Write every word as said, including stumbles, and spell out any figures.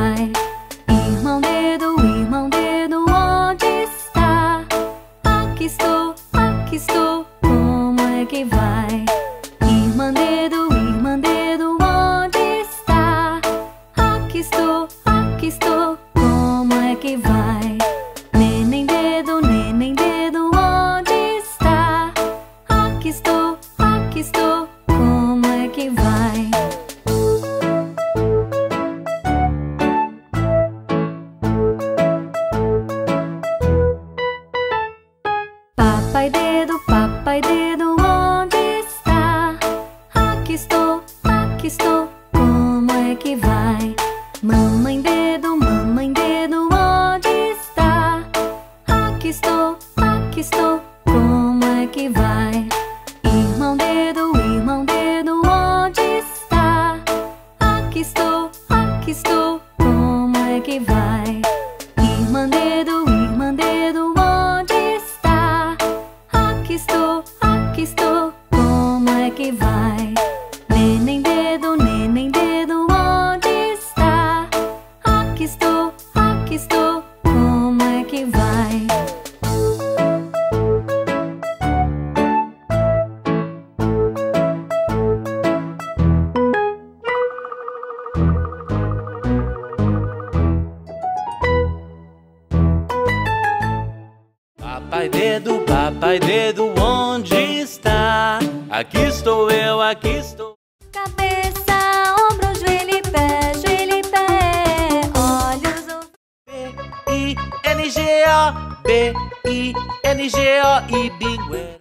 vai? Irmão dedo, irmão dedo, onde está? Aqui estou, aqui estou, como é que vai? Irmã dedo, irmã dedo, onde está? Aqui estou, aqui estou, como é que vai? Neném dedo, neném dedo, onde está? Aqui estou, aqui estou, como é que vai? Papai dedo, papai dedo, onde está? Aqui estou, aqui estou, como é que vai? Mamãe dedo, mamãe dedo, onde está? Aqui estou, aqui estou, como é que vai? Irmão dedo, irmão dedo, onde está? Aqui estou, aqui estou, como é que vai? Irmã dedo, irmã dedo, onde está? Aqui estou, aqui estou, como é que vai? Neném dedo, neném dedo, onde está? Aqui estou, aqui estou, como é que vai? Papai dedo, papai dedo, onde está? Aqui estou eu, aqui estou. Cabeça, ombro, joelho e pé, joelho e pé, olhos, ouvidos. B I N G O, B I N G O e bingo.